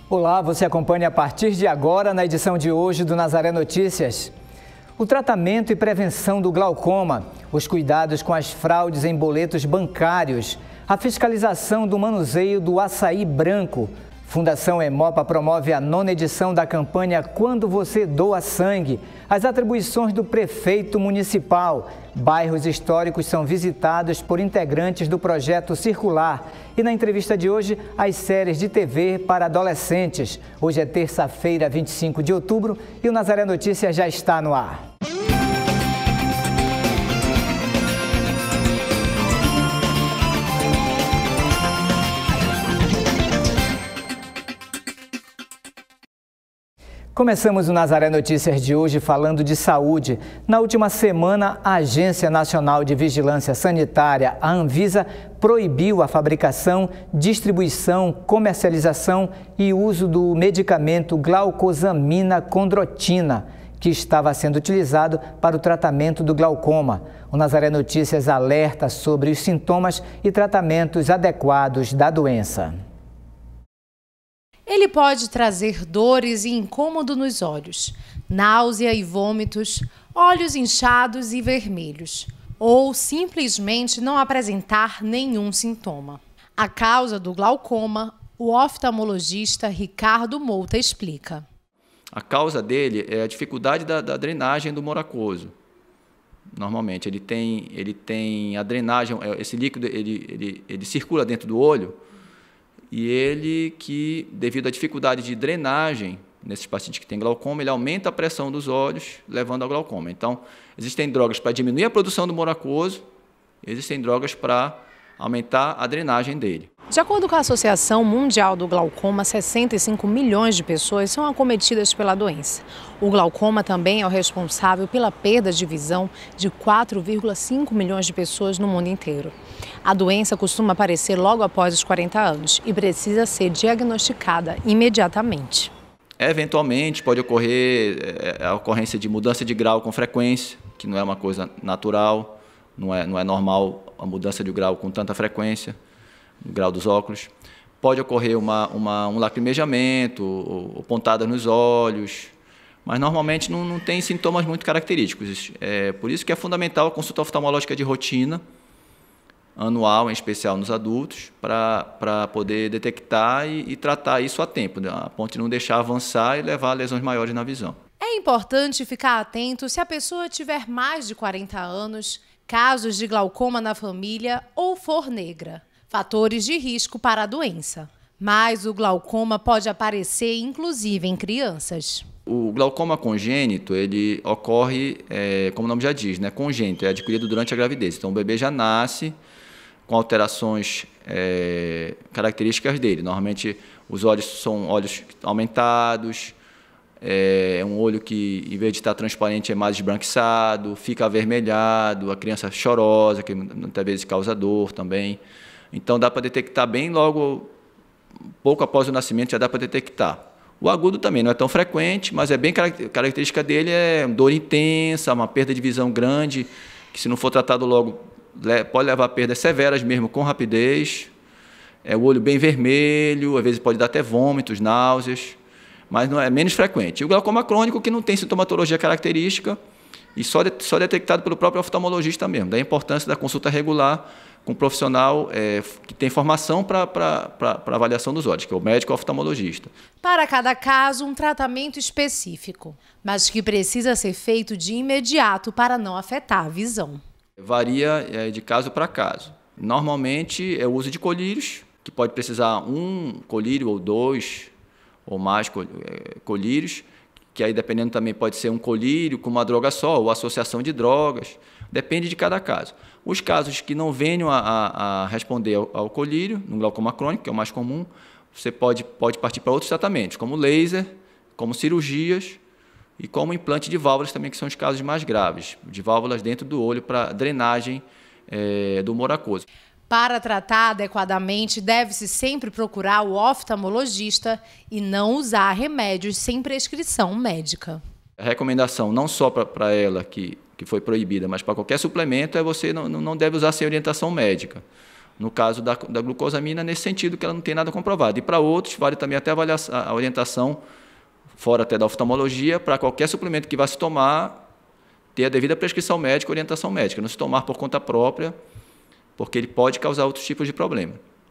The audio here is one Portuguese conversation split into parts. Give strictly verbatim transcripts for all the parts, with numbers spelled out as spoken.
Olá, você acompanha a partir de agora na edição de hoje do Nazaré Notícias. O tratamento e prevenção do glaucoma, os cuidados com as fraudes em boletos bancários, a fiscalização do manuseio do açaí branco. Fundação Hemopa promove a nona edição da campanha Quando Você Doa Sangue. As atribuições do prefeito municipal. Bairros históricos são visitados por integrantes do projeto Circular. E na entrevista de hoje, as séries de T V para adolescentes. Hoje é terça-feira, vinte e cinco de outubro, e o Nazaré Notícias já está no ar. Começamos o Nazaré Notícias de hoje falando de saúde. Na última semana, a Agência Nacional de Vigilância Sanitária, a Anvisa, proibiu a fabricação, distribuição, comercialização e uso do medicamento glaucosamina condrotina, que estava sendo utilizado para o tratamento do glaucoma. O Nazaré Notícias alerta sobre os sintomas e tratamentos adequados da doença. Ele pode trazer dores e incômodo nos olhos, náusea e vômitos, olhos inchados e vermelhos, ou simplesmente não apresentar nenhum sintoma. A causa do glaucoma, o oftalmologista Ricardo Mouta explica. A causa dele é a dificuldade da, da drenagem do humor aquoso. Normalmente, ele tem, ele tem a drenagem, esse líquido ele, ele, ele circula dentro do olho, e ele que, devido à dificuldade de drenagem nesses pacientes que têm glaucoma, ele aumenta a pressão dos olhos, levando ao glaucoma. Então, existem drogas para diminuir a produção do humor aquoso, existem drogas para aumentar a drenagem dele. De acordo com a Associação Mundial do Glaucoma, sessenta e cinco milhões de pessoas são acometidas pela doença. O glaucoma também é o responsável pela perda de visão de quatro vírgula cinco milhões de pessoas no mundo inteiro. A doença costuma aparecer logo após os quarenta anos e precisa ser diagnosticada imediatamente. Eventualmente pode ocorrer a ocorrência de mudança de grau com frequência, que não é uma coisa natural, não é, não é normal a mudança de grau com tanta frequência, no grau dos óculos. Pode ocorrer uma, uma, um lacrimejamento, ou, ou pontada nos olhos, mas normalmente não, não tem sintomas muito característicos. É por isso que é fundamental a consulta oftalmológica de rotina, anual, em especial nos adultos, para poder detectar e, e tratar isso a tempo, né? A ponto de não deixar avançar e levar a lesões maiores na visão. É importante ficar atento se a pessoa tiver mais de quarenta anos, casos de glaucoma na família ou for negra. Fatores de risco para a doença. Mas o glaucoma pode aparecer inclusive em crianças. O glaucoma congênito, ele ocorre, é, como o nome já diz, né, congênito, é adquirido durante a gravidez. Então o bebê já nasce com alterações é, características dele. Normalmente os olhos são olhos aumentados, é um olho que, em vez de estar transparente, é mais esbranquiçado, fica avermelhado, a criança chorosa, que muitas vezes causa dor também. Então dá para detectar bem logo, pouco após o nascimento já dá para detectar. O agudo também não é tão frequente, mas é bem característica dele, é dor intensa, uma perda de visão grande, que se não for tratado logo, pode levar a perdas severas mesmo, com rapidez. É o olho bem vermelho, às vezes pode dar até vômitos, náuseas, mas não é menos frequente. E o glaucoma crônico, que não tem sintomatologia característica e só, de, só detectado pelo próprio oftalmologista mesmo. Daí a importância da consulta regular com um profissional é, que tem formação para avaliação dos olhos, que é o médico oftalmologista. Para cada caso, um tratamento específico, mas que precisa ser feito de imediato para não afetar a visão. Varia é, de caso para caso. Normalmente é o uso de colírios, que pode precisar um colírio ou dois ou mais colírios, que aí dependendo também pode ser um colírio com uma droga só ou associação de drogas, depende de cada caso. Os casos que não venham a, a, a responder ao, ao colírio, no glaucoma crônico, que é o mais comum, você pode, pode partir para outros tratamentos, como laser, como cirurgias e como implante de válvulas também, que são os casos mais graves, de válvulas dentro do olho para drenagem é, do humor aquoso. Para tratar adequadamente, deve-se sempre procurar o oftalmologista e não usar remédios sem prescrição médica. A recomendação, não só para ela que, que foi proibida, mas para qualquer suplemento, é você não, não deve usar sem orientação médica. No caso da, da glucosamina, nesse sentido que ela não tem nada comprovado. E para outros, vale também até avaliação, a orientação, fora até da oftalmologia, para qualquer suplemento que vá se tomar, ter a devida prescrição médica e orientação médica. Não se tomar por conta própria, porque ele pode causar outros tipos de problema.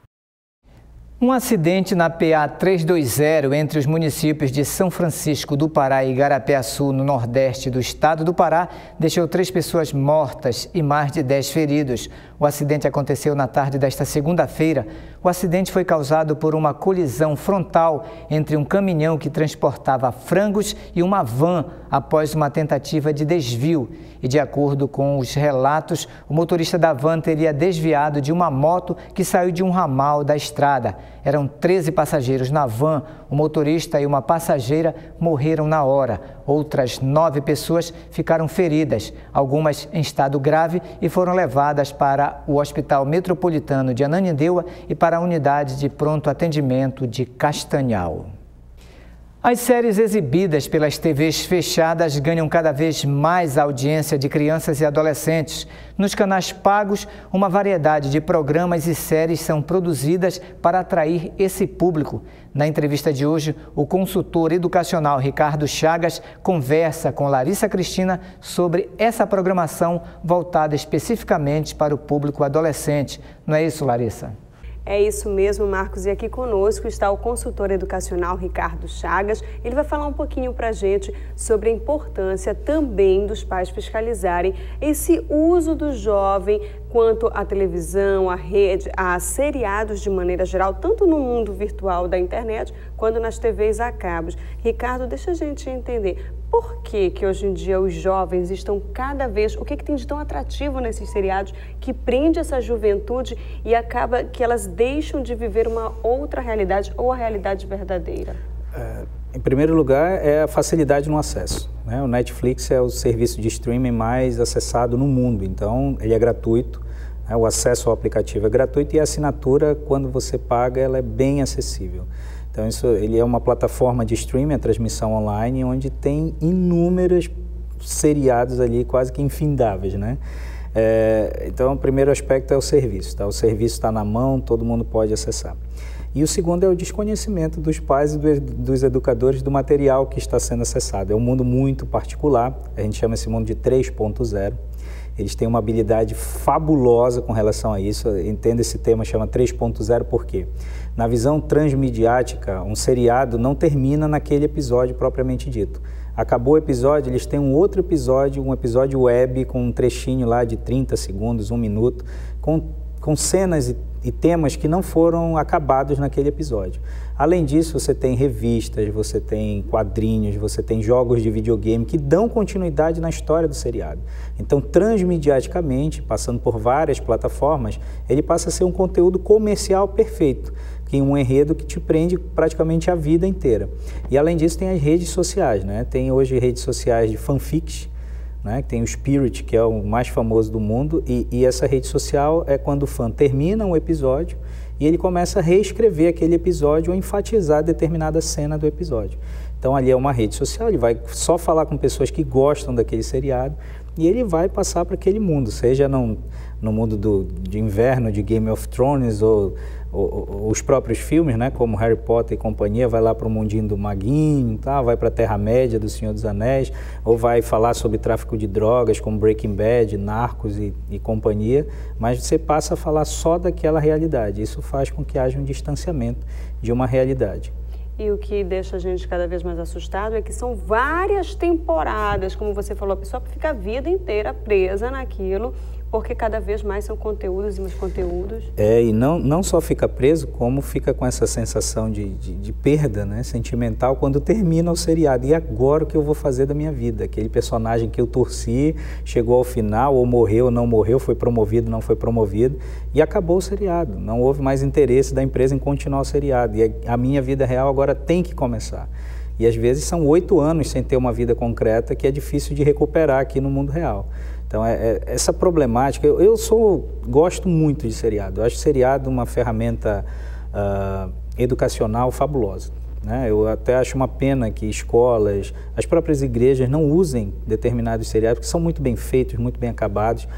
Um acidente na P A trezentos e vinte entre os municípios de São Francisco do Pará e Igarapé-Açu, no nordeste do estado do Pará, deixou três pessoas mortas e mais de dez feridos. O acidente aconteceu na tarde desta segunda-feira. O acidente foi causado por uma colisão frontal entre um caminhão que transportava frangos e uma van após uma tentativa de desvio. E de acordo com os relatos, o motorista da van teria desviado de uma moto que saiu de um ramal da estrada. Eram treze passageiros na van, o motorista e uma passageira morreram na hora. Outras nove pessoas ficaram feridas, algumas em estado grave, e foram levadas para o Hospital Metropolitano de Ananindeua e para a unidade de pronto atendimento de Castanhal. As séries exibidas pelas T Vs fechadas ganham cada vez mais audiência de crianças e adolescentes. Nos canais pagos, uma variedade de programas e séries são produzidas para atrair esse público. Na entrevista de hoje, o consultor educacional Ricardo Chagas conversa com Larissa Cristina sobre essa programação voltada especificamente para o público adolescente. Não é isso, Larissa? É isso mesmo, Marcos. E aqui conosco está o consultor educacional Ricardo Chagas. Ele vai falar um pouquinho para a gente sobre a importância também dos pais fiscalizarem esse uso do jovem quanto à televisão, à rede, a seriados de maneira geral, tanto no mundo virtual da internet quanto nas T Vs a cabos. Ricardo, deixa a gente entender por que que hoje em dia os jovens estão cada vez... O que que tem de tão atrativo nesses seriados que prende essa juventude e acaba que elas deixam de viver uma outra realidade ou a realidade verdadeira? É, em primeiro lugar, é a facilidade no acesso, né? O Netflix é o serviço de streaming mais acessado no mundo, então ele é gratuito, né? O acesso ao aplicativo é gratuito e a assinatura, quando você paga, ela é bem acessível. Então, isso, ele é uma plataforma de streaming, a transmissão online, onde tem inúmeros seriados ali, quase que infindáveis, né? É, então, o primeiro aspecto é o serviço, tá? O serviço está na mão, todo mundo pode acessar. E o segundo é o desconhecimento dos pais e do, dos educadores do material que está sendo acessado. É um mundo muito particular, a gente chama esse mundo de três ponto zero. Eles têm uma habilidade fabulosa com relação a isso. Eu entendo esse tema, chama três ponto zero, por quê? Na visão transmediática, um seriado não termina naquele episódio propriamente dito. Acabou o episódio, eles têm um outro episódio, um episódio web com um trechinho lá de trinta segundos, um minuto, com, com cenas e, e temas que não foram acabados naquele episódio. Além disso, você tem revistas, você tem quadrinhos, você tem jogos de videogame que dão continuidade na história do seriado. Então, transmediaticamente, passando por várias plataformas, ele passa a ser um conteúdo comercial perfeito, que é um enredo que te prende praticamente a vida inteira. E além disso, tem as redes sociais, né? Tem hoje redes sociais de fanfics, né? Tem o Spirit, que é o mais famoso do mundo, e, e essa rede social é quando o fã termina um episódio e ele começa a reescrever aquele episódio ou enfatizar determinada cena do episódio. Então ali é uma rede social, ele vai só falar com pessoas que gostam daquele seriado e ele vai passar para aquele mundo, seja no, no mundo do, de inverno de Game of Thrones ou, ou, ou os próprios filmes, né, como Harry Potter e companhia, vai lá para o mundinho do maguinho, tá? Vai para a Terra-média do Senhor dos Anéis, ou vai falar sobre tráfico de drogas como Breaking Bad, Narcos e, e companhia, mas você passa a falar só daquela realidade. Isso faz com que haja um distanciamento de uma realidade. E o que deixa a gente cada vez mais assustado é que são várias temporadas, como você falou, a pessoa fica a vida inteira presa naquilo, porque cada vez mais são conteúdos e mais conteúdos. É, e não, não só fica preso, como fica com essa sensação de, de, de perda, né, sentimental quando termina o seriado. E agora o que eu vou fazer da minha vida? Aquele personagem que eu torci, chegou ao final, ou morreu ou não morreu, foi promovido, não foi promovido, e acabou o seriado. Não houve mais interesse da empresa em continuar o seriado. E a minha vida real agora tem que começar. E às vezes são oito anos sem ter uma vida concreta que é difícil de recuperar aqui no mundo real. Então, é, é, essa problemática, eu, eu sou, gosto muito de seriado, eu acho seriado uma ferramenta uh, educacional fabulosa, né? Eu até acho uma pena que escolas, as próprias igrejas não usem determinados seriados, que são muito bem feitos, muito bem acabados,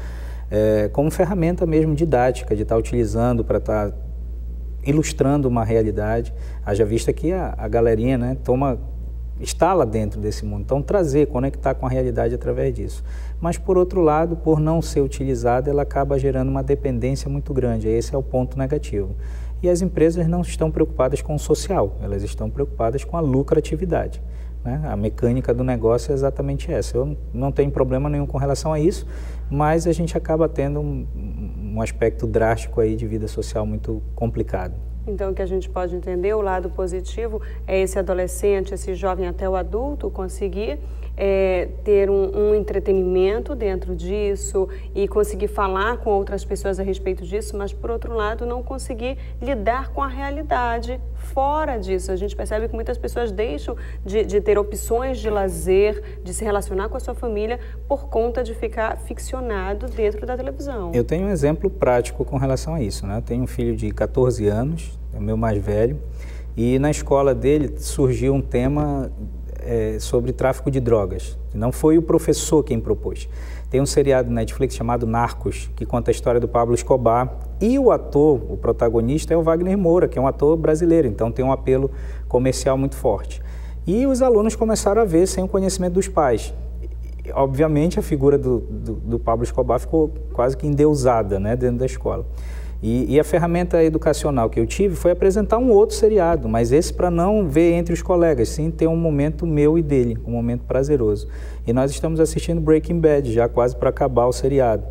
é, como ferramenta mesmo didática, de estar utilizando para estar ilustrando uma realidade. Haja vista que a, a galerinha, né, toma, está lá dentro desse mundo, então trazer, conectar com a realidade através disso. Mas, por outro lado, por não ser utilizada, ela acaba gerando uma dependência muito grande, esse é o ponto negativo. E as empresas não estão preocupadas com o social, elas estão preocupadas com a lucratividade, né? A mecânica do negócio é exatamente essa. Eu não tenho problema nenhum com relação a isso, mas a gente acaba tendo um, um aspecto drástico aí de vida social muito complicado. Então, o que a gente pode entender, o lado positivo, é esse adolescente, esse jovem até o adulto conseguir é, ter um, um entretenimento dentro disso e conseguir falar com outras pessoas a respeito disso, mas, por outro lado, não conseguir lidar com a realidade fora disso. A gente percebe que muitas pessoas deixam de, de ter opções de lazer, de se relacionar com a sua família, por conta de ficar ficcionado dentro da televisão. Eu tenho um exemplo prático com relação a isso, né? Eu tenho um filho de quatorze anos, é o meu mais velho, e na escola dele surgiu um tema é, sobre tráfico de drogas. Não foi o professor quem propôs. Tem um seriado na Netflix chamado Narcos, que conta a história do Pablo Escobar, e o ator, o protagonista, é o Wagner Moura, que é um ator brasileiro, então tem um apelo comercial muito forte. E os alunos começaram a ver sem o conhecimento dos pais. E, obviamente, a figura do, do, do Pablo Escobar ficou quase que endeusada, né, dentro da escola. E, e a ferramenta educacional que eu tive foi apresentar um outro seriado, mas esse para não ver entre os colegas, sim ter um momento meu e dele, um momento prazeroso. E nós estamos assistindo Breaking Bad, já quase para acabar o seriado.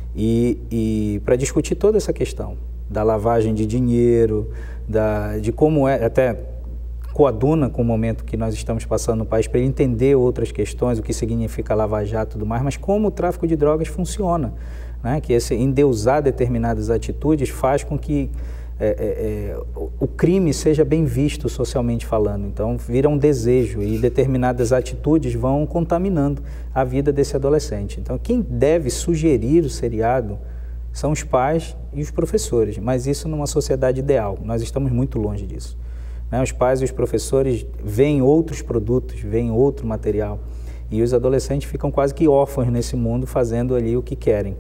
E, e para discutir toda essa questão da lavagem de dinheiro, da, de como é, até coaduna com o momento que nós estamos passando no país, para ele entender outras questões, o que significa lava-jato e tudo mais, mas como o tráfico de drogas funciona. Né, que esse endeusar determinadas atitudes faz com que é, é, é, o crime seja bem visto socialmente falando. Então, vira um desejo e determinadas atitudes vão contaminando a vida desse adolescente. Então, quem deve sugerir o seriado são os pais e os professores, mas isso numa sociedade ideal. Nós estamos muito longe disso. Né, os pais e os professores veem outros produtos, veem outro material, e os adolescentes ficam quase que órfãos nesse mundo, fazendo ali o que querem.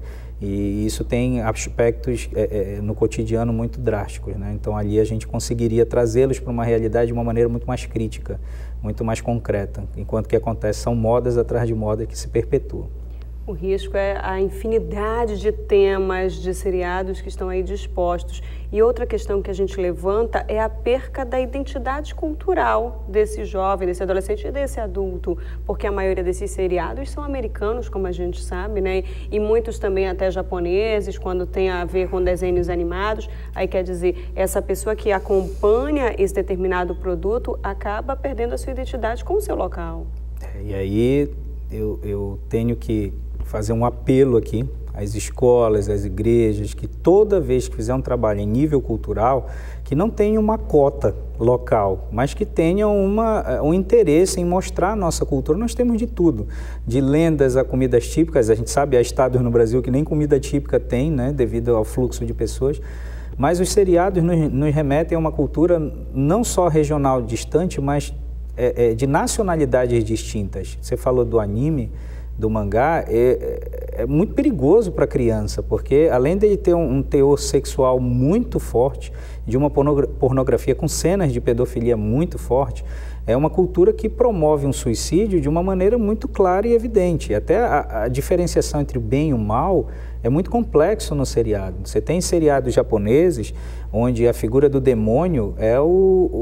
E isso tem aspectos é, é, no cotidiano muito drásticos, né? Então ali a gente conseguiria trazê-los para uma realidade de uma maneira muito mais crítica, muito mais concreta, enquanto o que acontece são modas atrás de modas que se perpetuam. O risco é a infinidade de temas, de seriados que estão aí dispostos. E outra questão que a gente levanta é a perca da identidade cultural desse jovem, desse adolescente e desse adulto, porque a maioria desses seriados são americanos, como a gente sabe, né? E muitos também até japoneses, quando tem a ver com desenhos animados. Aí quer dizer, essa pessoa que acompanha esse determinado produto acaba perdendo a sua identidade com o seu local. É, e aí eu, eu tenho que fazer um apelo aqui às escolas, às igrejas, que toda vez que fizer um trabalho em nível cultural, que não tenha uma cota local, mas que tenha uma, um interesse em mostrar a nossa cultura. Nós temos de tudo, de lendas a comidas típicas. A gente sabe, há estados no Brasil que nem comida típica tem, né, devido ao fluxo de pessoas, mas os seriados nos, nos remetem a uma cultura não só regional distante, mas é, é, de nacionalidades distintas. Você falou do anime, do mangá, é, é muito perigoso para a criança, porque além de ele ter um, um teor sexual muito forte, de uma pornografia com cenas de pedofilia muito forte, é uma cultura que promove um suicídio de uma maneira muito clara e evidente. Até a, a diferenciação entre o bem e o mal é muito complexo no seriado. Você tem seriados japoneses onde a figura do demônio é o,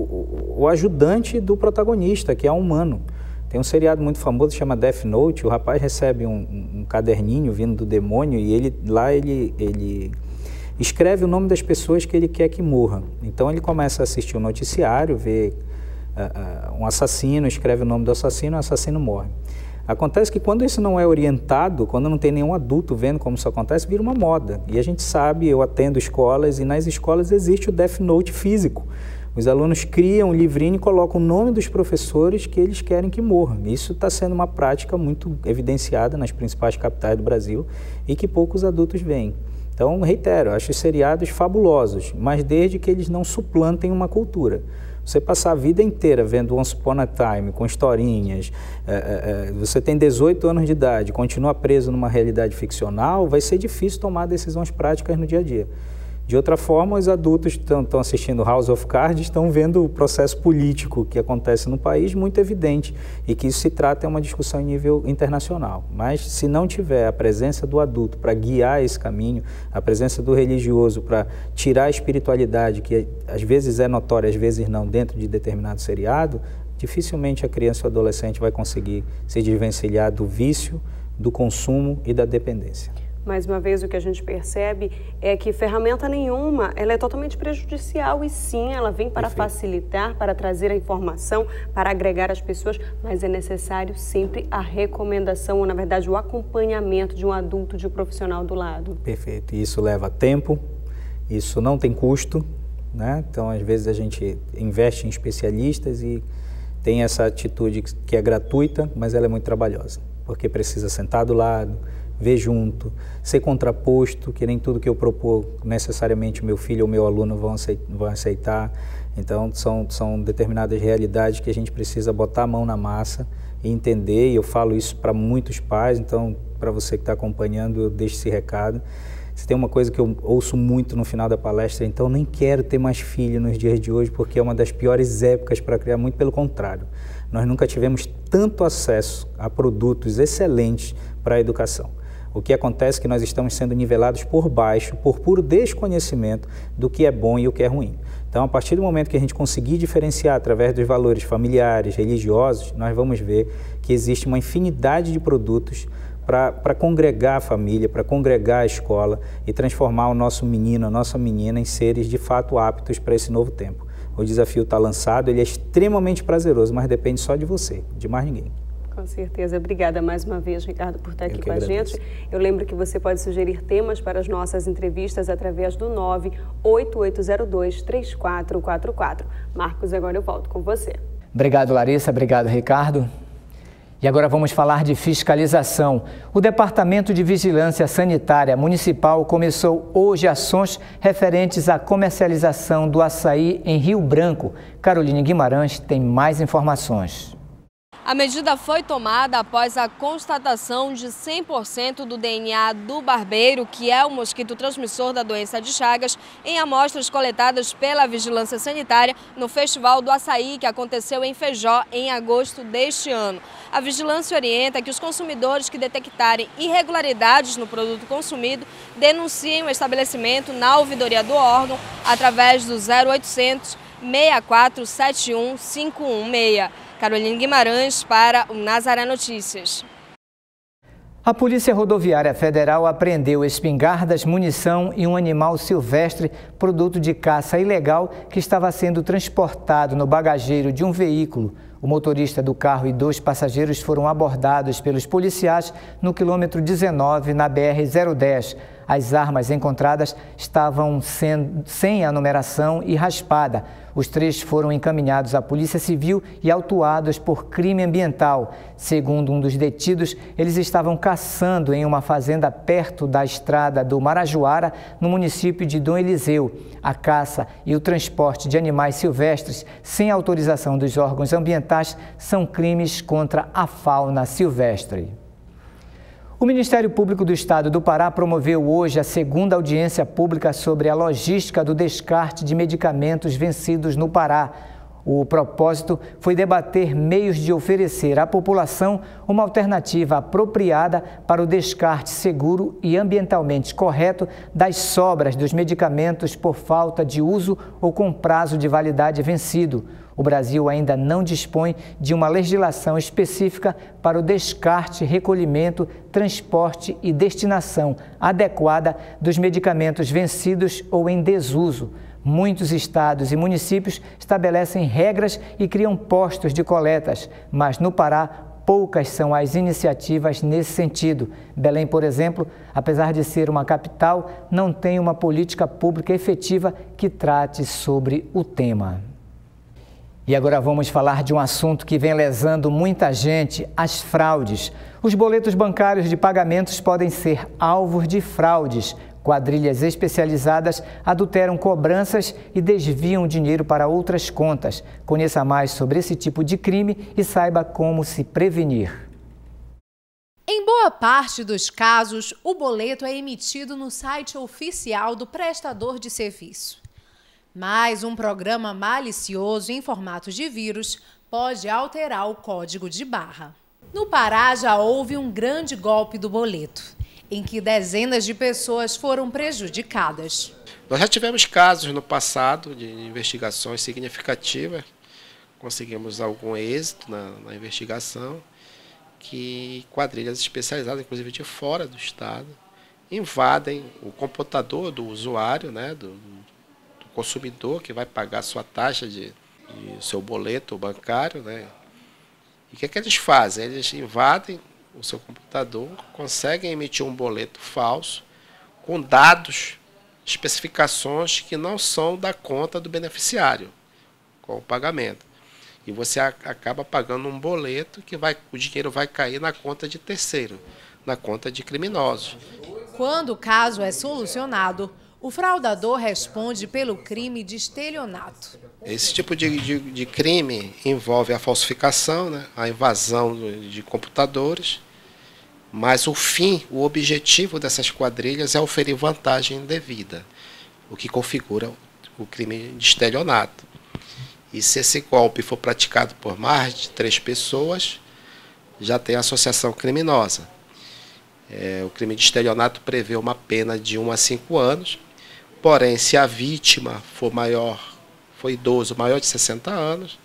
o, o ajudante do protagonista, que é humano. Tem um seriado muito famoso que chama Death Note. O rapaz recebe um, um, um caderninho vindo do demônio e ele, lá ele, ele escreve o nome das pessoas que ele quer que morram. Então ele começa a assistir o noticiário, vê uh, uh, um assassino, escreve o nome do assassino, o assassino morre. Acontece que quando isso não é orientado, quando não tem nenhum adulto vendo como isso acontece, vira uma moda. E a gente sabe, eu atendo escolas e nas escolas existe o Death Note físico. Os alunos criam um livrinho e colocam o nome dos professores que eles querem que morram. Isso está sendo uma prática muito evidenciada nas principais capitais do Brasil e que poucos adultos veem. Então, reitero, acho os seriados fabulosos, mas desde que eles não suplantem uma cultura. Você passar a vida inteira vendo Once Upon a Time, com historinhas, é, é, você tem dezoito anos de idade, continua preso numa realidade ficcional, vai ser difícil tomar decisões práticas no dia a dia. De outra forma, os adultos que estão assistindo House of Cards estão vendo o processo político que acontece no país muito evidente e que isso se trata de uma discussão em nível internacional. Mas se não tiver a presença do adulto para guiar esse caminho, a presença do religioso para tirar a espiritualidade, que às vezes é notória, às vezes não, dentro de determinado seriado, dificilmente a criança ou adolescente vai conseguir se desvencilhar do vício, do consumo e da dependência. Mais uma vez, o que a gente percebe é que ferramenta nenhuma, ela é totalmente prejudicial e sim, ela vem para Perfeito. facilitar, para trazer a informação, para agregar as pessoas, mas é necessário sempre a recomendação, ou na verdade o acompanhamento de um adulto, de um profissional do lado. Perfeito, e isso leva tempo, isso não tem custo, né? Então às vezes a gente investe em especialistas e tem essa atitude que é gratuita, mas ela é muito trabalhosa, porque precisa sentar do lado, ver junto, ser contraposto, que nem tudo que eu propor necessariamente meu filho ou meu aluno vão aceitar. Então, são, são determinadas realidades que a gente precisa botar a mão na massa e entender, e eu falo isso para muitos pais, então, para você que está acompanhando, eu deixo esse recado. Se tem uma coisa que eu ouço muito no final da palestra, então, nem quero ter mais filho nos dias de hoje, porque é uma das piores épocas para criar, muito pelo contrário. Nós nunca tivemos tanto acesso a produtos excelentes para a educação. O que acontece é que nós estamos sendo nivelados por baixo, por puro desconhecimento do que é bom e o que é ruim. Então, a partir do momento que a gente conseguir diferenciar através dos valores familiares, religiosos, nós vamos ver que existe uma infinidade de produtos para congregar a família, para congregar a escola e transformar o nosso menino, a nossa menina em seres de fato aptos para esse novo tempo. O desafio está lançado, ele é extremamente prazeroso, mas depende só de você, de mais ninguém. Com certeza. Obrigada mais uma vez, Ricardo, por estar aqui com a gente. Eu lembro que você pode sugerir temas para as nossas entrevistas através do nove oito oito zero dois, três quatro quatro quatro. Marcos, agora eu volto com você. Obrigado, Larissa. Obrigado, Ricardo. E agora vamos falar de fiscalização. O Departamento de Vigilância Sanitária Municipal começou hoje ações referentes à comercialização do açaí em Rio Branco. Caroline Guimarães tem mais informações. A medida foi tomada após a constatação de cem por cento do D N A do barbeiro, que é o mosquito transmissor da doença de Chagas, em amostras coletadas pela Vigilância Sanitária no Festival do Açaí, que aconteceu em Feijó em agosto deste ano. A vigilância orienta que os consumidores que detectarem irregularidades no produto consumido denunciem o estabelecimento na ouvidoria do órgão através do zero oitocentos, seis quatro sete um, cinco um seis. Caroline Guimarães para o Nazaré Notícias. A Polícia Rodoviária Federal apreendeu espingardas, munição e um animal silvestre, produto de caça ilegal, que estava sendo transportado no bagageiro de um veículo. O motorista do carro e dois passageiros foram abordados pelos policiais no quilômetro dezenove, na B R zero dez. As armas encontradas estavam sendo, sem a numeração e raspada. Os três foram encaminhados à Polícia Civil e autuados por crime ambiental. Segundo um dos detidos, eles estavam caçando em uma fazenda perto da estrada do Marajoara, no município de Dom Eliseu. A caça e o transporte de animais silvestres sem autorização dos órgãos ambientais são crimes contra a fauna silvestre. O Ministério Público do Estado do Pará promoveu hoje a segunda audiência pública sobre a logística do descarte de medicamentos vencidos no Pará. O propósito foi debater meios de oferecer à população uma alternativa apropriada para o descarte seguro e ambientalmente correto das sobras dos medicamentos por falta de uso ou com prazo de validade vencido. O Brasil ainda não dispõe de uma legislação específica para o descarte, recolhimento, transporte e destinação adequada dos medicamentos vencidos ou em desuso. Muitos estados e municípios estabelecem regras e criam postos de coletas, mas no Pará, poucas são as iniciativas nesse sentido. Belém, por exemplo, apesar de ser uma capital, não tem uma política pública efetiva que trate sobre o tema. E agora vamos falar de um assunto que vem lesando muita gente, as fraudes. Os boletos bancários de pagamentos podem ser alvos de fraudes. Quadrilhas especializadas adulteram cobranças e desviam dinheiro para outras contas. Conheça mais sobre esse tipo de crime e saiba como se prevenir. Em boa parte dos casos, o boleto é emitido no site oficial do prestador de serviço. Mas um programa malicioso em formato de vírus pode alterar o código de barra. No Pará já houve um grande golpe do boleto, em que dezenas de pessoas foram prejudicadas. Nós já tivemos casos no passado de investigações significativas, conseguimos algum êxito na, na investigação, que quadrilhas especializadas, inclusive de fora do estado, invadem o computador do usuário, né, do, do consumidor que vai pagar a sua taxa de, de seu boleto bancário, né? E o que, é que eles fazem? Eles invadem o seu computador, conseguem emitir um boleto falso com dados, especificações que não são da conta do beneficiário com o pagamento. E você acaba pagando um boleto que vai, o dinheiro vai cair na conta de terceiro, na conta de criminosos. Quando o caso é solucionado, o fraudador responde pelo crime de estelionato. Esse tipo de, de, de crime envolve a falsificação, né, a invasão de, de computadores, mas o fim, o objetivo dessas quadrilhas é oferir vantagem indevida, o que configura o crime de estelionato. E se esse golpe for praticado por mais de três pessoas, já tem associação criminosa. É, o crime de estelionato prevê uma pena de um a cinco anos, porém, se a vítima for maior, for idoso, maior de sessenta anos,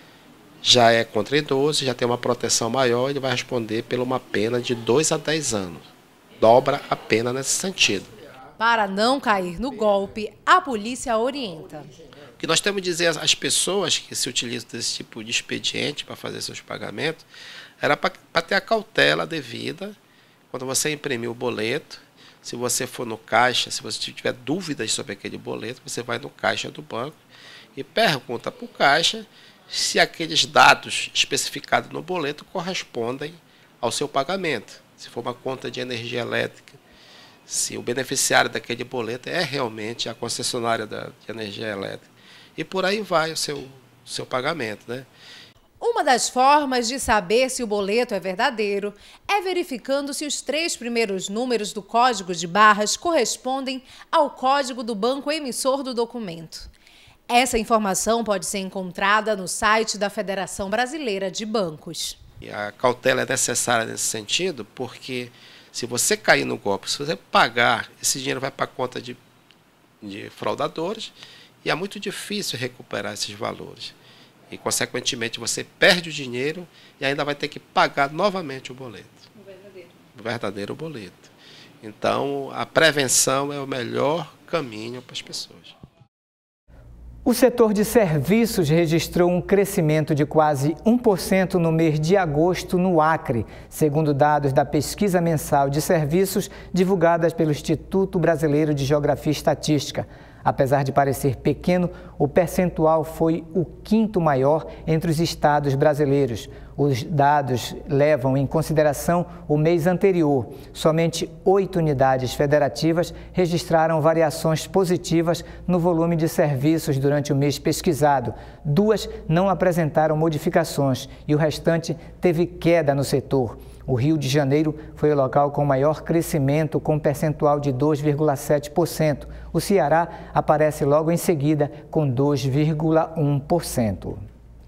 já é contra idoso, já tem uma proteção maior, ele vai responder por uma pena de dois a dez anos. Dobra a pena nesse sentido. Para não cair no golpe, a polícia orienta. O que nós temos que dizer às pessoas que se utilizam desse tipo de expediente para fazer seus pagamentos, era para ter a cautela devida quando você imprimir o boleto. Se você for no caixa, se você tiver dúvidas sobre aquele boleto, você vai no caixa do banco e pergunta para o caixa se aqueles dados especificados no boleto correspondem ao seu pagamento. Se for uma conta de energia elétrica, se o beneficiário daquele boleto é realmente a concessionária da, de energia elétrica. E por aí vai o seu, seu pagamento, né? Uma das formas de saber se o boleto é verdadeiro é verificando se os três primeiros números do código de barras correspondem ao código do banco emissor do documento. Essa informação pode ser encontrada no site da Federação Brasileira de Bancos. E a cautela é necessária nesse sentido, porque se você cair no golpe, se você pagar, esse dinheiro vai para a conta de, de fraudadores e é muito difícil recuperar esses valores. E, consequentemente, você perde o dinheiro e ainda vai ter que pagar novamente o boleto. O verdadeiro. O verdadeiro boleto. Então, a prevenção é o melhor caminho para as pessoas. O setor de serviços registrou um crescimento de quase um por cento no mês de agosto no Acre, segundo dados da pesquisa mensal de serviços divulgadas pelo Instituto Brasileiro de Geografia e Estatística. Apesar de parecer pequeno, o percentual foi o quinto maior entre os estados brasileiros. Os dados levam em consideração o mês anterior. Somente oito unidades federativas registraram variações positivas no volume de serviços durante o mês pesquisado. Duas não apresentaram modificações e o restante teve queda no setor. O Rio de Janeiro foi o local com maior crescimento, com percentual de dois vírgula sete por cento. O Ceará aparece logo em seguida, com dois vírgula um por cento.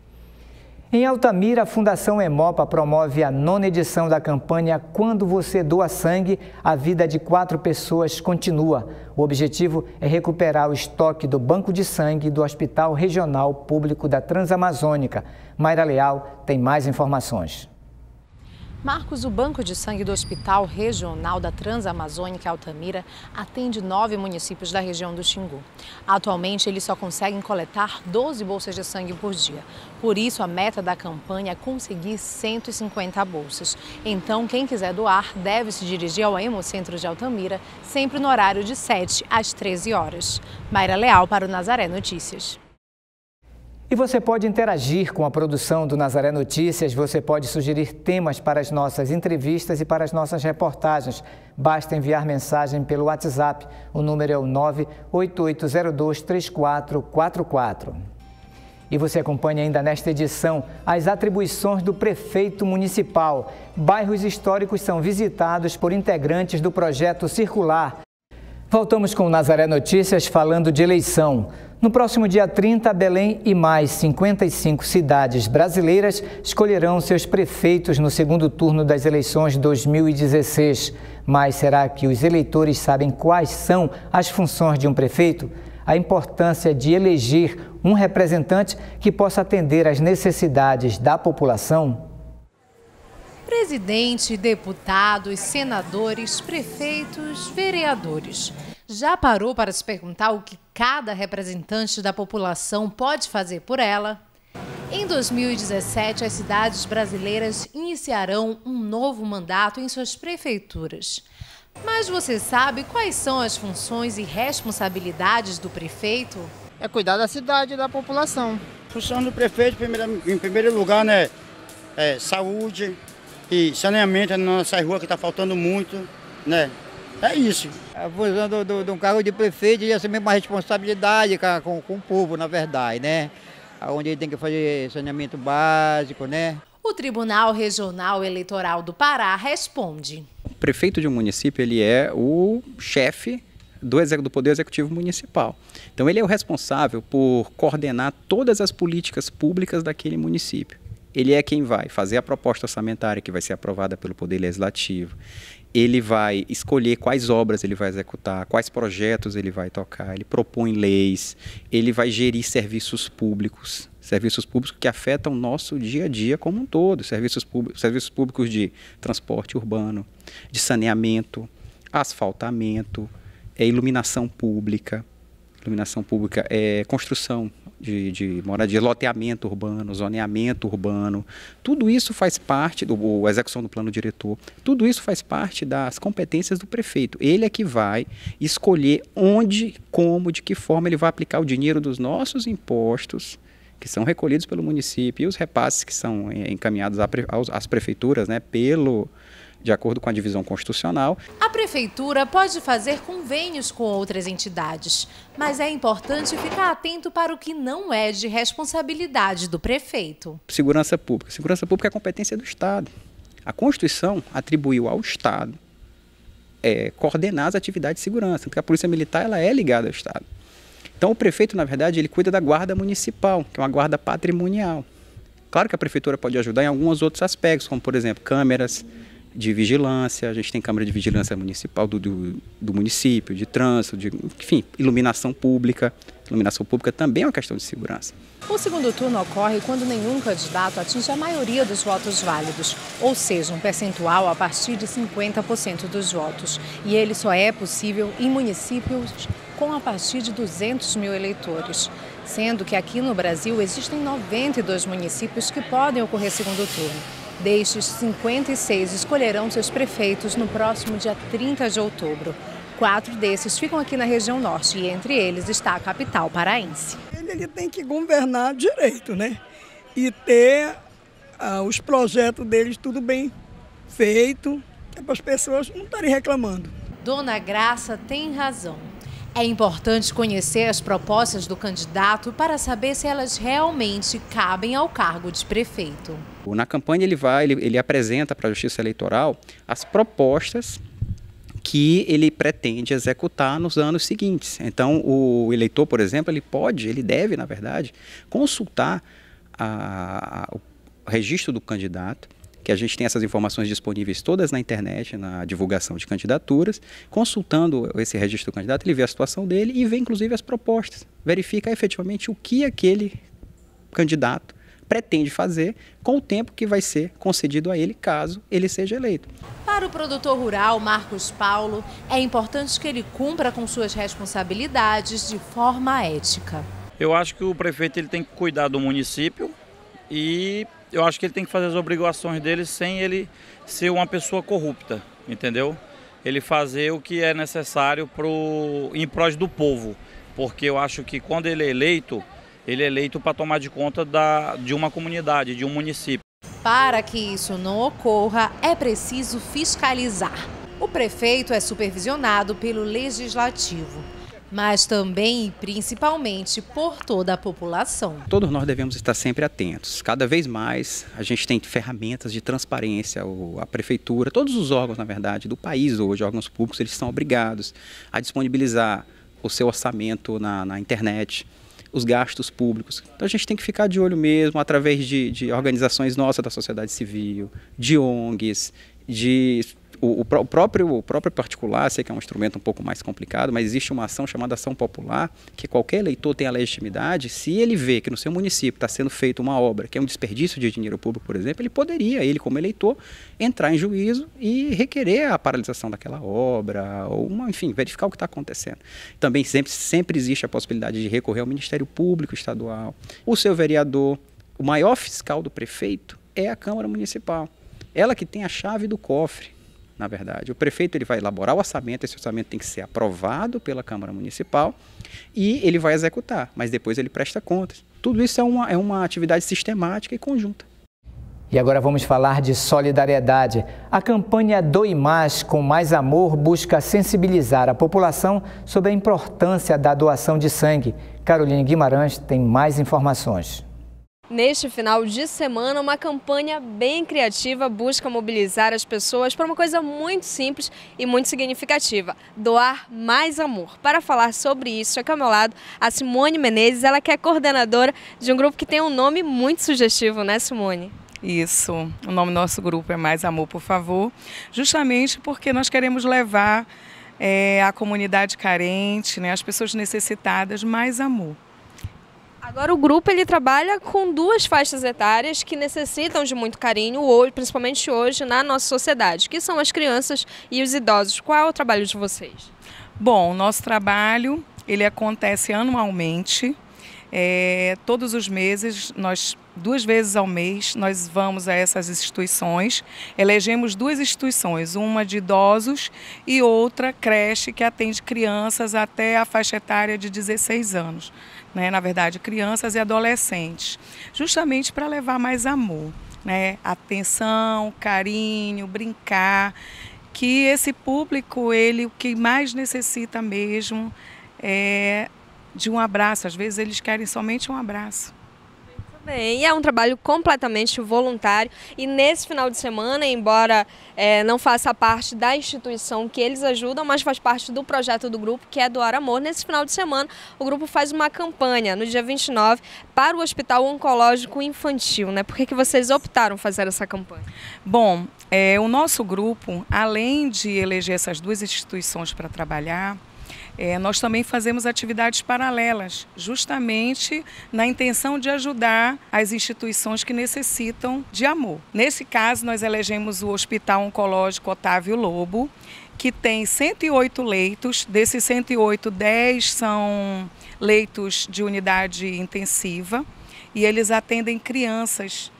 Em Altamira, a Fundação Hemopa promove a nona edição da campanha Quando Você Doa Sangue, a vida de quatro pessoas continua. O objetivo é recuperar o estoque do Banco de Sangue do Hospital Regional Público da Transamazônica. Mayra Leal tem mais informações. Marcos, o Banco de Sangue do Hospital Regional da Transamazônica Altamira atende nove municípios da região do Xingu. Atualmente, eles só conseguem coletar doze bolsas de sangue por dia. Por isso, a meta da campanha é conseguir cento e cinquenta bolsas. Então, quem quiser doar deve se dirigir ao Hemocentro de Altamira, sempre no horário de sete às treze horas. Mayra Leal para o Nazaré Notícias. E você pode interagir com a produção do Nazaré Notícias, você pode sugerir temas para as nossas entrevistas e para as nossas reportagens. Basta enviar mensagem pelo WhatsApp, o número é o nove oito oito zero dois três quatro quatro quatro. E você acompanha ainda nesta edição as atribuições do prefeito municipal. Bairros históricos são visitados por integrantes do projeto Circular. Voltamos com o Nazaré Notícias falando de eleição. No próximo dia trinta, Belém e mais cinquenta e cinco cidades brasileiras escolherão seus prefeitos no segundo turno das eleições de dois mil e dezesseis. Mas será que os eleitores sabem quais são as funções de um prefeito? A importância de eleger um representante que possa atender às necessidades da população? Presidente, deputados, senadores, prefeitos, vereadores. Já parou para se perguntar o que cada representante da população pode fazer por ela? Em dois mil e dezessete, as cidades brasileiras iniciarão um novo mandato em suas prefeituras. Mas você sabe quais são as funções e responsabilidades do prefeito? É cuidar da cidade e da população. A função do prefeito, em primeiro lugar, né, é saúde e saneamento na nossa rua, que está faltando muito, né? É isso. A função do, do, do cargo de prefeito é assumir uma responsabilidade com, com o povo, na verdade, né? Onde ele tem que fazer saneamento básico, né? O Tribunal Regional Eleitoral do Pará responde. O prefeito de um município, ele é o chefe do, do Poder Executivo Municipal. Então, ele é o responsável por coordenar todas as políticas públicas daquele município. Ele é quem vai fazer a proposta orçamentária que vai ser aprovada pelo Poder Legislativo. Ele vai escolher quais obras ele vai executar, quais projetos ele vai tocar, ele propõe leis, ele vai gerir serviços públicos, serviços públicos que afetam o nosso dia a dia como um todo, serviços públicos, serviços públicos de transporte urbano, de saneamento, asfaltamento, é iluminação pública, iluminação pública é construção de, de moradia, loteamento urbano, zoneamento urbano, tudo isso faz parte, do, a execução do plano diretor, tudo isso faz parte das competências do prefeito. Ele é que vai escolher onde, como, de que forma ele vai aplicar o dinheiro dos nossos impostos, que são recolhidos pelo município, e os repasses que são encaminhados às prefeituras, né, pelo... de acordo com a divisão constitucional. A prefeitura pode fazer convênios com outras entidades, mas é importante ficar atento para o que não é de responsabilidade do prefeito. Segurança pública. Segurança pública é competência do Estado. A Constituição atribuiu ao Estado é, coordenar as atividades de segurança, porque a Polícia Militar ela é ligada ao Estado. Então o prefeito, na verdade, ele cuida da guarda municipal, que é uma guarda patrimonial. Claro que a prefeitura pode ajudar em alguns outros aspectos, como, por exemplo, câmeras de vigilância, a gente tem câmara de vigilância municipal do, do, do município, de trânsito, de, enfim, iluminação pública. Iluminação pública também é uma questão de segurança. O segundo turno ocorre quando nenhum candidato atinge a maioria dos votos válidos, ou seja, um percentual a partir de cinquenta por cento dos votos. E ele só é possível em municípios com a partir de duzentos mil eleitores. Sendo que aqui no Brasil existem noventa e dois municípios que podem ocorrer segundo turno. Destes, cinquenta e seis escolherão seus prefeitos no próximo dia trinta de outubro. Quatro desses ficam aqui na região norte e entre eles está a capital paraense. Ele, ele tem que governar direito, né? E ter ah, os projetos deles tudo bem feito, é para as pessoas não estarem reclamando. Dona Graça tem razão. É importante conhecer as propostas do candidato para saber se elas realmente cabem ao cargo de prefeito. Na campanha ele vai, ele, ele apresenta para a Justiça Eleitoral as propostas que ele pretende executar nos anos seguintes. Então o eleitor, por exemplo, ele pode, ele deve, na verdade, consultar a, a, o registro do candidato, que a gente tem essas informações disponíveis todas na internet, na divulgação de candidaturas. Consultando esse registro do candidato, ele vê a situação dele e vê inclusive as propostas. Verifica efetivamente o que aquele candidato pretende fazer com o tempo que vai ser concedido a ele, caso ele seja eleito. Para o produtor rural Marcos Paulo, é importante que ele cumpra com suas responsabilidades de forma ética. Eu acho que o prefeito ele tem que cuidar do município e eu acho que ele tem que fazer as obrigações dele sem ele ser uma pessoa corrupta, entendeu? Ele fazer o que é necessário pro, em prol do povo, porque eu acho que quando ele é eleito, ele é eleito para tomar de conta da, de uma comunidade, de um município. Para que isso não ocorra, é preciso fiscalizar. O prefeito é supervisionado pelo legislativo, mas também e principalmente por toda a população. Todos nós devemos estar sempre atentos. Cada vez mais a gente tem ferramentas de transparência, a prefeitura, todos os órgãos, na verdade, do país hoje, órgãos públicos, eles são obrigados a disponibilizar o seu orçamento na, na internet, os gastos públicos. Então a gente tem que ficar de olho mesmo, através de, de organizações nossas da sociedade civil, de O N Gs, de... O, o, próprio, o próprio particular, sei que é um instrumento um pouco mais complicado, mas existe uma ação chamada ação popular, que qualquer eleitor tem a legitimidade, se ele vê que no seu município está sendo feita uma obra que é um desperdício de dinheiro público, por exemplo, ele poderia, ele como eleitor, entrar em juízo e requerer a paralisação daquela obra, ou uma, enfim, verificar o que está acontecendo. Também sempre, sempre existe a possibilidade de recorrer ao Ministério Público Estadual. O seu vereador, o maior fiscal do prefeito é a Câmara Municipal. Ela que tem a chave do cofre. Na verdade, o prefeito ele vai elaborar o orçamento, esse orçamento tem que ser aprovado pela Câmara Municipal e ele vai executar, mas depois ele presta contas. Tudo isso é uma, é uma atividade sistemática e conjunta. E agora vamos falar de solidariedade. A campanha Doe Mais com Mais Amor busca sensibilizar a população sobre a importância da doação de sangue. Caroline Guimarães tem mais informações. Neste final de semana, uma campanha bem criativa busca mobilizar as pessoas para uma coisa muito simples e muito significativa: doar mais amor. Para falar sobre isso, aqui ao meu lado, a Simone Menezes, ela que é coordenadora de um grupo que tem um nome muito sugestivo, né, Simone? Isso, o nome do nosso grupo é Mais Amor, por favor, justamente porque nós queremos levar é, à comunidade carente, né, as pessoas necessitadas, mais amor. Agora o grupo ele trabalha com duas faixas etárias que necessitam de muito carinho, hoje, principalmente hoje, na nossa sociedade, que são as crianças e os idosos. Qual é o trabalho de vocês? Bom, o nosso trabalho ele acontece anualmente, é, todos os meses, nós, duas vezes ao mês, nós vamos a essas instituições, elegemos duas instituições, uma de idosos e outra creche que atende crianças até a faixa etária de dezesseis anos. Né, na verdade, crianças e adolescentes, justamente para levar mais amor, né, atenção, carinho, brincar, que esse público, ele o que mais necessita mesmo é de um abraço. Às vezes eles querem somente um abraço. Bem, e é um trabalho completamente voluntário e nesse final de semana, embora é, não faça parte da instituição que eles ajudam, mas faz parte do projeto do grupo, que é Doar Amor, nesse final de semana o grupo faz uma campanha no dia vinte e nove para o Hospital Oncológico Infantil, né? Por que que vocês optaram fazer essa campanha? Bom, é, o nosso grupo, além de eleger essas duas instituições para trabalhar, É, nós também fazemos atividades paralelas, justamente na intenção de ajudar as instituições que necessitam de amor. Nesse caso, nós elegemos o Hospital Oncológico Otávio Lobo, que tem cento e oito leitos, desses cento e oito, dez são leitos de unidade intensiva e eles atendem crianças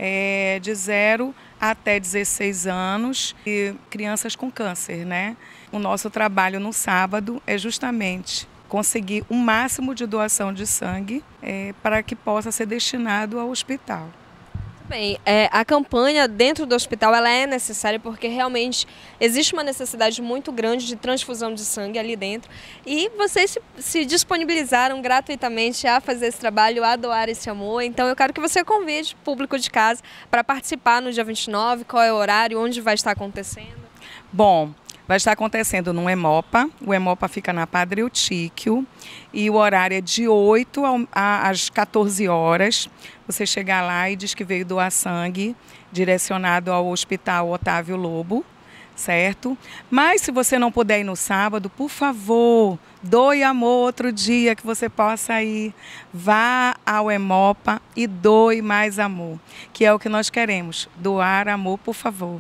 é, de zero até dezesseis anos e crianças com câncer, né? O nosso trabalho no sábado é justamente conseguir o máximo de doação de sangue é, para que possa ser destinado ao hospital. Bem, é, a campanha dentro do hospital ela é necessária porque realmente existe uma necessidade muito grande de transfusão de sangue ali dentro e vocês se, se disponibilizaram gratuitamente a fazer esse trabalho, a doar esse amor. Então eu quero que você convide o público de casa para participar no dia vinte e nove, qual é o horário, onde vai estar acontecendo? Bom, vai estar acontecendo no Hemopa, o Hemopa fica na Padre Eutíquio e o horário é de oito às quatorze horas. Você chegar lá e diz que veio doar sangue, direcionado ao Hospital Otávio Lobo, certo? Mas se você não puder ir no sábado, por favor, doe amor outro dia que você possa ir. Vá ao Hemopa e doe mais amor, que é o que nós queremos, doar amor, por favor.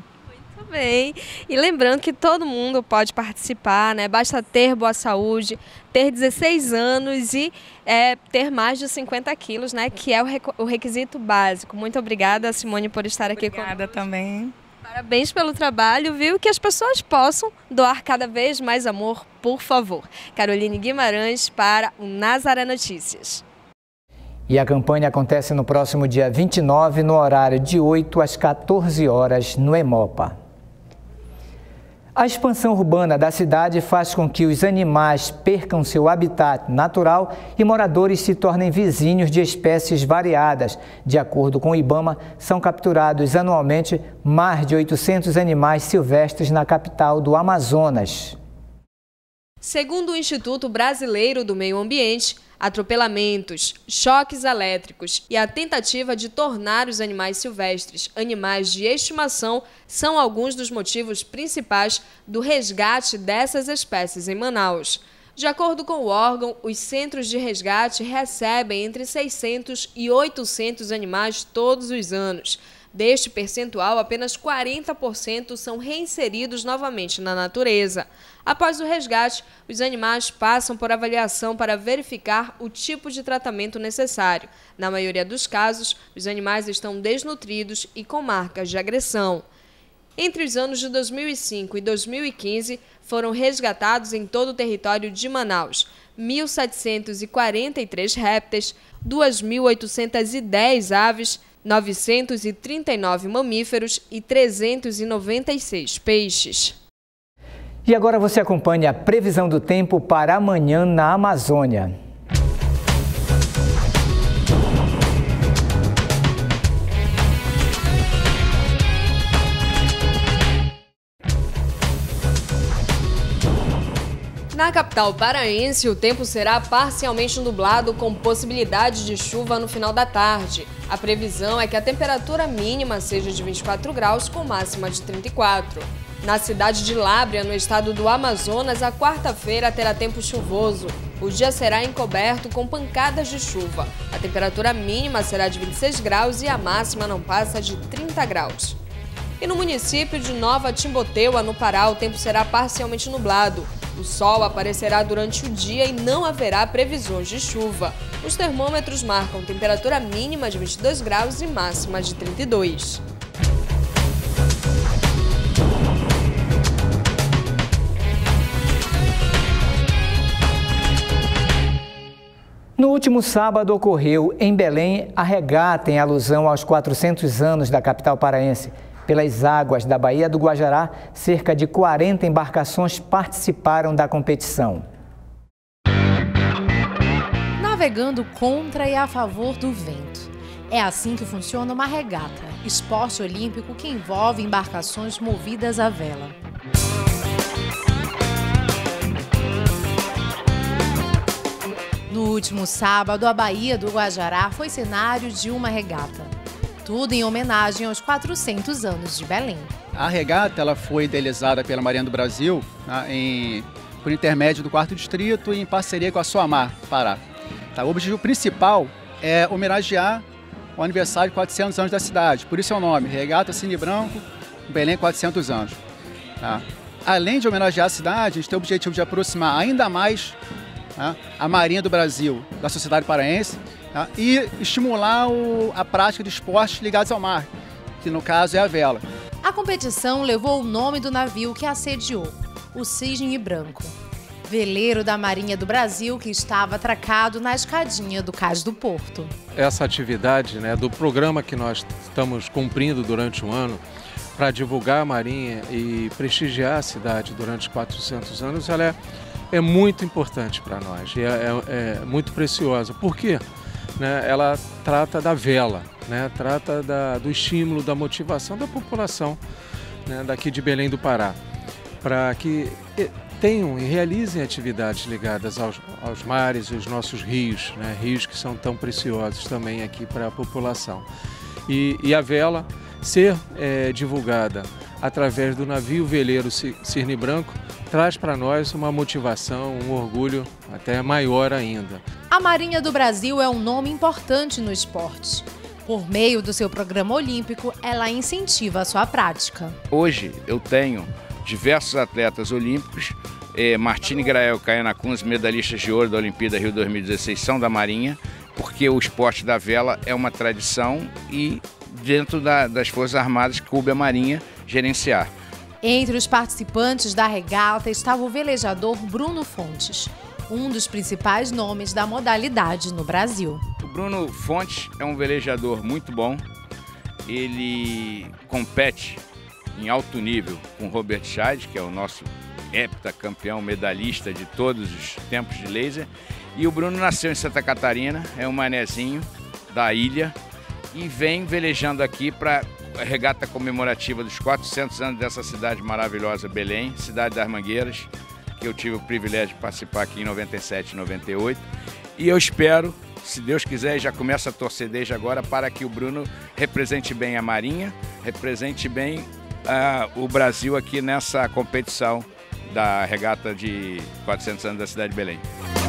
Bem, e lembrando que todo mundo pode participar, né? Basta ter boa saúde, ter dezesseis anos e é, ter mais de cinquenta quilos, né? Que é o, o requisito básico. Muito obrigada, Simone, por estar aqui conosco. Obrigada também. Parabéns pelo trabalho, viu? Que as pessoas possam doar cada vez mais amor, por favor. Caroline Guimarães para o Nazaré Notícias. E a campanha acontece no próximo dia vinte e nove, no horário de oito às quatorze horas, no Hemopa. A expansão urbana da cidade faz com que os animais percam seu habitat natural e moradores se tornem vizinhos de espécies variadas. De acordo com o IBAMA, são capturados anualmente mais de oitocentos animais silvestres na capital do Amazonas. Segundo o Instituto Brasileiro do Meio Ambiente, atropelamentos, choques elétricos e a tentativa de tornar os animais silvestres animais de estimação são alguns dos motivos principais do resgate dessas espécies em Manaus. De acordo com o órgão, os centros de resgate recebem entre seiscentos e oitocentos animais todos os anos. Deste percentual, apenas quarenta por cento são reinseridos novamente na natureza. Após o resgate, os animais passam por avaliação para verificar o tipo de tratamento necessário. Na maioria dos casos, os animais estão desnutridos e com marcas de agressão. Entre os anos de dois mil e cinco e dois mil e quinze, foram resgatados em todo o território de Manaus mil setecentos e quarenta e três répteis, duas mil oitocentas e dez aves, novecentos e trinta e nove mamíferos e trezentos e noventa e seis peixes. E agora você acompanha a previsão do tempo para amanhã na Amazônia. Na capital paraense, o tempo será parcialmente nublado com possibilidade de chuva no final da tarde. A previsão é que a temperatura mínima seja de vinte e quatro graus com máxima de trinta e quatro. Na cidade de Lábrea, no estado do Amazonas, a quarta-feira terá tempo chuvoso. O dia será encoberto com pancadas de chuva. A temperatura mínima será de vinte e seis graus e a máxima não passa de trinta graus. E no município de Nova Timboteua, no Pará, o tempo será parcialmente nublado. O sol aparecerá durante o dia e não haverá previsões de chuva. Os termômetros marcam temperatura mínima de vinte e dois graus e máxima de trinta e dois. No último sábado ocorreu em Belém a regata em alusão aos quatrocentos anos da capital paraense. Pelas águas da Baía do Guajará, cerca de quarenta embarcações participaram da competição. Navegando contra e a favor do vento. É assim que funciona uma regata, esporte olímpico que envolve embarcações movidas à vela. No último sábado, a Baía do Guajará foi cenário de uma regata. Tudo em homenagem aos quatrocentos anos de Belém. A regata ela foi idealizada pela Marinha do Brasil, né, em, por intermédio do quarto Distrito e em parceria com a Soamar, Pará. Tá, o objetivo principal é homenagear o aniversário de quatrocentos anos da cidade, por isso é o nome, Regata Cisne Branco, Belém quatrocentos anos. Tá. Além de homenagear a cidade, a gente tem o objetivo de aproximar ainda mais, né, a Marinha do Brasil da sociedade paraense, tá, e estimular o, a prática de esportes ligados ao mar, que no caso é a vela. A competição levou o nome do navio que a sediou, o Cisne Branco, veleiro da Marinha do Brasil que estava atracado na escadinha do Cais do Porto. Essa atividade, né, do programa que nós estamos cumprindo durante um ano para divulgar a Marinha e prestigiar a cidade durante quatrocentos anos, ela é, é muito importante para nós e é, é, é muito preciosa. Por quê? Né, ela trata da vela, né, trata da, do estímulo, da motivação da população, né, daqui de Belém do Pará, para que tenham e realizem atividades ligadas aos, aos mares e os nossos rios, né, rios que são tão preciosos também aqui para a população. E, e a vela ser é, divulgada através do navio veleiro Cisne Branco traz para nós uma motivação, um orgulho até maior ainda. A Marinha do Brasil é um nome importante no esporte. Por meio do seu programa olímpico, ela incentiva a sua prática. Hoje eu tenho diversos atletas olímpicos, eh, Martini Grael, Caiana Kunz, medalhistas de ouro da Olimpíada Rio dois mil e dezesseis, são da Marinha, porque o esporte da vela é uma tradição e dentro da, das Forças Armadas coube a Marinha gerenciar. Entre os participantes da regata estava o velejador Bruno Fontes. um dos principais nomes da modalidade no Brasil. O Bruno Fontes é um velejador muito bom. Ele compete em alto nível com o Robert Scheid, que é o nosso heptacampeão medalhista de todos os tempos de laser. E o Bruno nasceu em Santa Catarina, é um manezinho da ilha e vem velejando aqui para a regata comemorativa dos quatrocentos anos dessa cidade maravilhosa, Belém, cidade das Mangueiras, que eu tive o privilégio de participar aqui em noventa e sete e noventa e oito. E eu espero, se Deus quiser, já começa a torcer desde agora para que o Bruno represente bem a Marinha, represente bem uh, o Brasil aqui nessa competição da regata de quatrocentos anos da cidade de Belém.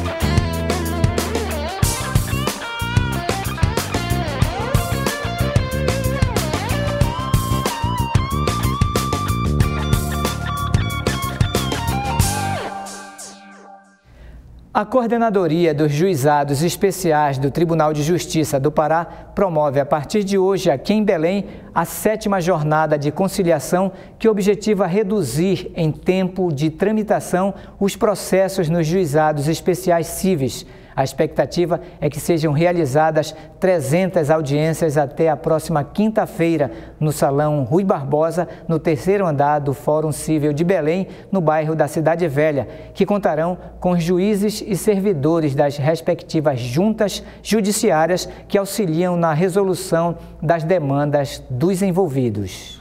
A Coordenadoria dos Juizados Especiais do Tribunal de Justiça do Pará promove a partir de hoje aqui em Belém a sétima jornada de conciliação que objetiva reduzir em tempo de tramitação os processos nos juizados especiais cíveis. A expectativa é que sejam realizadas trezentas audiências até a próxima quinta-feira no Salão Rui Barbosa, no terceiro andar do Fórum Cível de Belém, no bairro da Cidade Velha, que contarão com os juízes e servidores das respectivas juntas judiciárias que auxiliam na resolução das demandas dos envolvidos.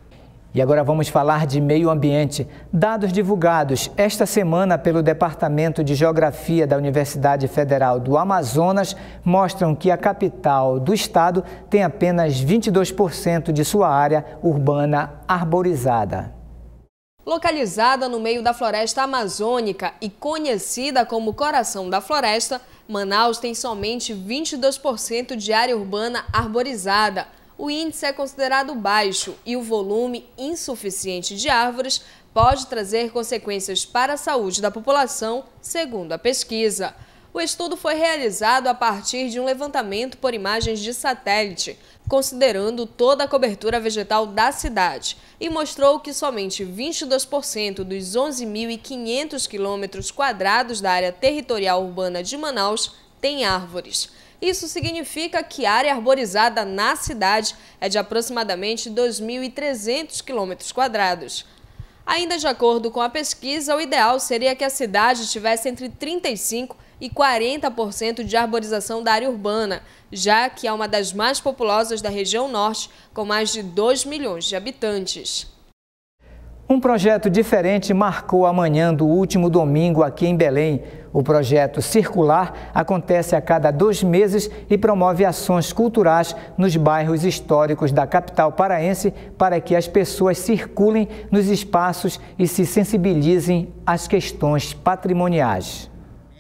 E agora vamos falar de meio ambiente. Dados divulgados esta semana pelo Departamento de Geografia da Universidade Federal do Amazonas mostram que a capital do estado tem apenas vinte e dois por cento de sua área urbana arborizada. Localizada no meio da floresta amazônica e conhecida como coração da floresta, Manaus tem somente vinte e dois por cento de área urbana arborizada. O índice é considerado baixo e o volume insuficiente de árvores pode trazer consequências para a saúde da população, segundo a pesquisa. O estudo foi realizado a partir de um levantamento por imagens de satélite, considerando toda a cobertura vegetal da cidade, e mostrou que somente vinte e dois por cento dos onze mil e quinhentos quilômetros quadrados da área territorial urbana de Manaus tem árvores. Isso significa que a área arborizada na cidade é de aproximadamente dois mil e trezentos quilômetros quadrados. Ainda de acordo com a pesquisa, o ideal seria que a cidade tivesse entre trinta e cinco por cento e quarenta por cento de arborização da área urbana, já que é uma das mais populosas da região norte, com mais de dois milhões de habitantes. Um projeto diferente marcou a manhã do último domingo aqui em Belém. O projeto Circular acontece a cada dois meses e promove ações culturais nos bairros históricos da capital paraense para que as pessoas circulem nos espaços e se sensibilizem às questões patrimoniais.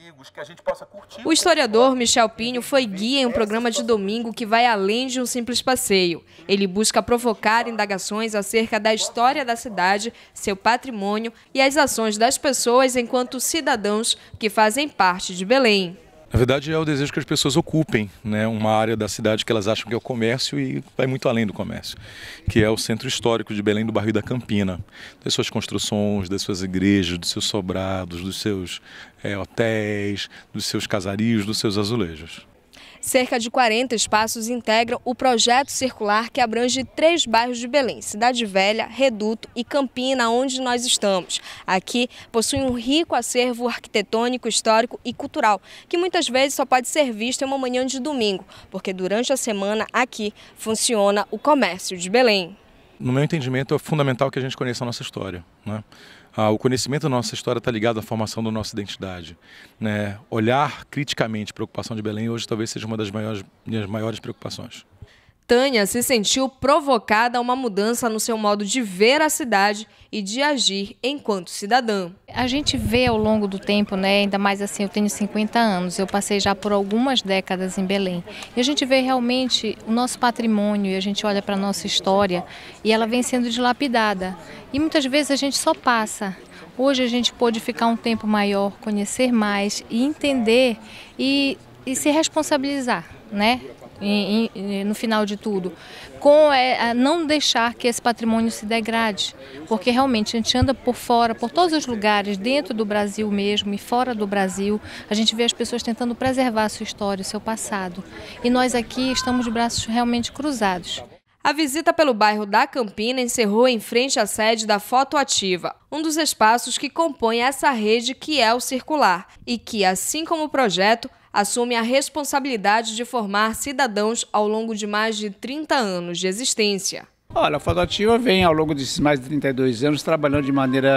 O historiador Michel Pinho foi guia em um programa de domingo que vai além de um simples passeio. Ele busca provocar indagações acerca da história da cidade, seu patrimônio e as ações das pessoas enquanto cidadãos que fazem parte de Belém. Na verdade, é o desejo que as pessoas ocupem, né, uma área da cidade que elas acham que é o comércio e vai muito além do comércio, que é o centro histórico de Belém do bairro da Campina, das suas construções, das suas igrejas, dos seus sobrados, dos seus é, hotéis, dos seus casarios, dos seus azulejos. Cerca de quarenta espaços integram o projeto circular que abrange três bairros de Belém, Cidade Velha, Reduto e Campina, onde nós estamos. Aqui possui um rico acervo arquitetônico, histórico e cultural, que muitas vezes só pode ser visto em uma manhã de domingo, porque durante a semana aqui funciona o comércio de Belém. No meu entendimento, é fundamental que a gente conheça a nossa história, né? Ah, o conhecimento da nossa história está ligado à formação da nossa identidade, né? Olhar criticamente para a ocupação de Belém hoje talvez seja uma das maiores, minhas maiores preocupações. Tânia se sentiu provocada a uma mudança no seu modo de ver a cidade e de agir enquanto cidadã. A gente vê ao longo do tempo, né, ainda mais assim, eu tenho cinquenta anos, eu passei já por algumas décadas em Belém. E a gente vê realmente o nosso patrimônio e a gente olha para a nossa história e ela vem sendo dilapidada. E muitas vezes a gente só passa. Hoje a gente pôde ficar um tempo maior, conhecer mais e entender e, e se responsabilizar, né? em, em, no final de tudo? Com é, não deixar que esse patrimônio se degrade, porque realmente a gente anda por fora, por todos os lugares, dentro do Brasil mesmo e fora do Brasil, a gente vê as pessoas tentando preservar a sua história, o seu passado. E nós aqui estamos de braços realmente cruzados. A visita pelo bairro da Campina encerrou em frente à sede da Fotoativa, um dos espaços que compõe essa rede que é o Circular e que, assim como o projeto, assume a responsabilidade de formar cidadãos ao longo de mais de trinta anos de existência. Olha, a Fotoativa vem ao longo desses mais de trinta e dois anos trabalhando de maneira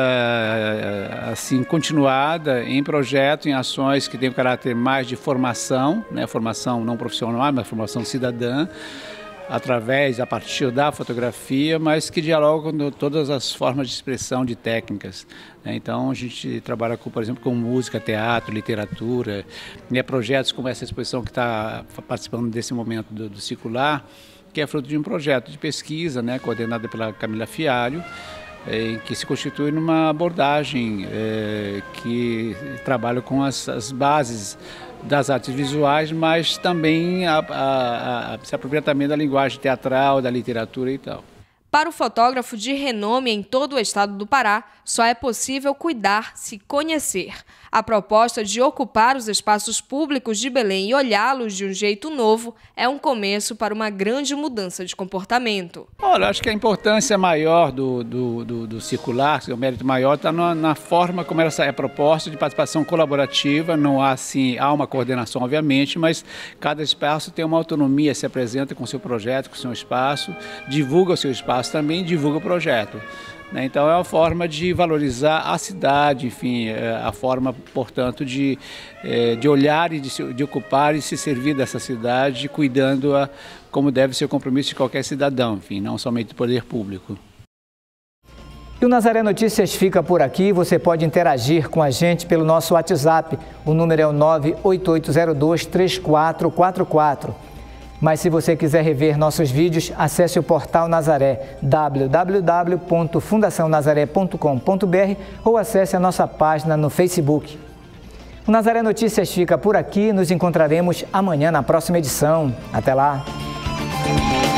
assim continuada em projetos, em ações que têm um caráter mais de formação, né, formação não profissional, mas formação cidadã, através, a partir da fotografia, mas que dialogam com todas as formas de expressão de técnicas. Então a gente trabalha, com, por exemplo, com música, teatro, literatura, né, projetos como essa exposição que está participando desse momento do, do Circular, que é fruto de um projeto de pesquisa, né, coordenada pela Camila Fialho, em que se constitui numa abordagem é, que trabalha com as, as bases das artes visuais, mas também a, a, a, se apropria também da linguagem teatral, da literatura e tal. Para o fotógrafo de renome em todo o estado do Pará, só é possível cuidar se conhecer. A proposta de ocupar os espaços públicos de Belém e olhá-los de um jeito novo é um começo para uma grande mudança de comportamento. Olha, acho que a importância maior do, do, do, do Circular, o mérito maior está na, na forma como essa é proposta de participação colaborativa. Não há, assim, há uma coordenação, obviamente, mas cada espaço tem uma autonomia, se apresenta com o seu projeto, com o seu espaço, divulga o seu espaço também, divulga o projeto. Então é uma forma de valorizar a cidade, enfim, a forma, portanto, de, de olhar e de, se, de ocupar e se servir dessa cidade, cuidando-a como deve ser o compromisso de qualquer cidadão, enfim, não somente do poder público. E o Nazaré Notícias fica por aqui. Você pode interagir com a gente pelo nosso WhatsApp. O número é o nove oito oito zero dois três quatro quatro quatro. Mas se você quiser rever nossos vídeos, acesse o portal Nazaré, w w w ponto fundação nazaré ponto com ponto b r, ou acesse a nossa página no Facebook. O Nazaré Notícias fica por aqui. Nos encontraremos amanhã na próxima edição. Até lá!